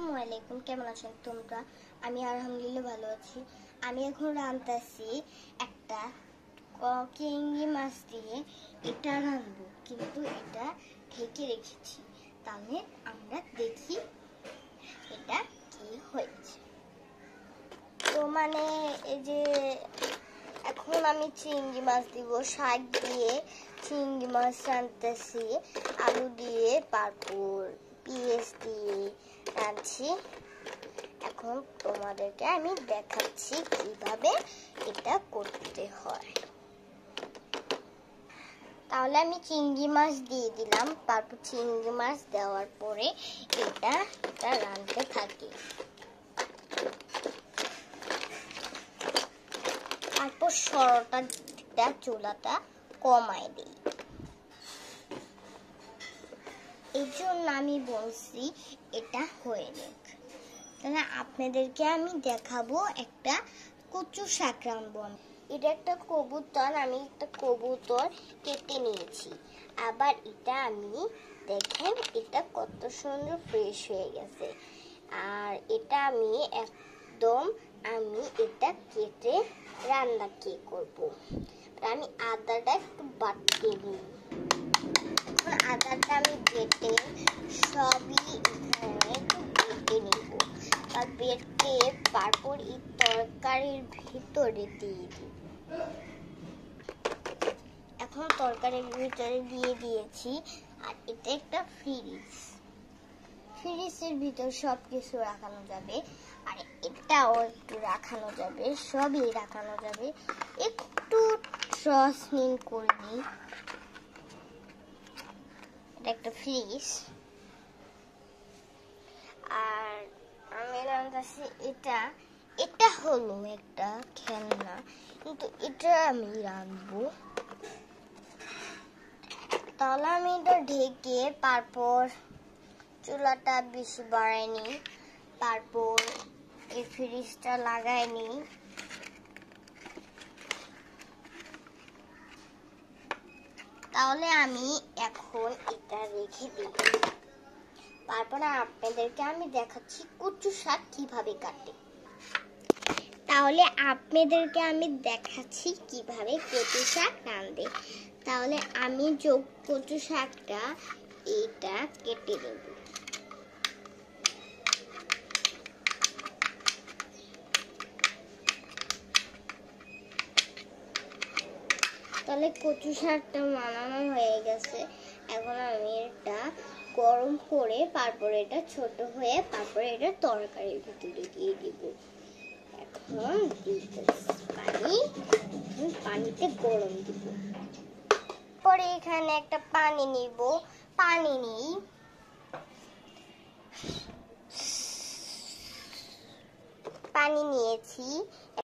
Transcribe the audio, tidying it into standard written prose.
আসসালামু আলাইকুম, কেমন আছেন তোমরা? আমি আলহামদুলিল্লাহ ভালো আছি। আমি এখন রাঁধতেছি একটা চিংড়ি মাছ দিয়ে। এটা রাঁধবো, কিন্তু এটা ঢেকে রেখেছি। তাহলে আমরা দেখি এটা কি হয়েছে। তো এই যে এখন আমি চিংড়ি মাছ দিব, শাক দিয়ে চিংড়ি মাছ রাঁধতেছি, আলু দিয়ে, তারপর পেঁয়াজ দিয়ে রাঁধছি। এখন তোমাদেরকে আমি দেখাচ্ছি কিভাবে এটা করতে হয়। তাহলে আমি চিংড়ি মাছ দিয়ে দিলাম, তারপর চিংড়ি মাছ দেওয়ার পরে এটা রাঁধতে থাকি। তারপর সরটা চুলাটা কমায় দিই। এই জন্য আমি বলছি এটা হয়ে যাক। তাহলে আপনাদেরকে আমি দেখাবো একটা কচু শাক রাঁধবো। এটা একটা কবুতর, আমি একটা কবুতর কেটে নিয়েছি। আবার এটা আমি দেখেন এটা কত সুন্দর ফ্রেশ হয়ে গেছে। আর এটা আমি এটা কেটে রান্না কি করব। আমি আদাটা একটু বাটতে নিই। আদাটা আমি বেটে সবই এখানে একটু বেটে নিব। আর বেটে তারপর এই তরকারির ভিতরে দিয়ে দিব। এখন তরকারির ভিতরে দিয়ে দিয়েছি। আর এটা একটা ফ্রিজের ভিতর সবকিছু রাখানো যাবে। আর এটাও একটু রাখানো যাবে, সবই রাখানো যাবে। একটু ট্রসমিন করে দিই। এটা একটা ফ্রিজ। আর আমি রাঁধতেছি এটা হলো একটা খেলনা, কিন্তু এটা আমি রাঁধবো। তাহলে আমি এটা ঢেকে তারপর চুলাটা বেশি বাড়াই নি, তারপর এই ফ্রিজটা লাগাই নি। তাহলে আমি এখন এটা রেখে দিই। তারপরে আপনাদেরকে আমি দেখাচ্ছি কচু শাক কিভাবে কাটে। তাহলে আপনাদেরকে আমি দেখাচ্ছি কিভাবে কচু শাক রাঁধে। তাহলে আমি কচু শাকটা এটা কেটে দেব। তাহলে কচু শাকটা বানানো হয়ে গেছে। এখন আমি এটা গরম করে তারপরে এটা ছোট হয়ে তারপরে এটা তরকারির ভিতরে দিয়ে দিব। এখন পানিতে গরম দিব। পরে এখানে একটা পানি নিব, পানি নিয়েছি।